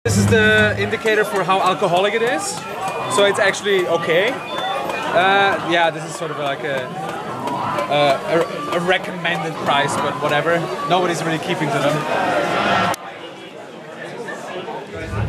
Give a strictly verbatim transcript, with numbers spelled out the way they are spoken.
This is the indicator for how alcoholic it is. So it's actually okay. Uh, yeah, this is sort of like a, a, a recommended price, but whatever. Nobody's really keeping to them.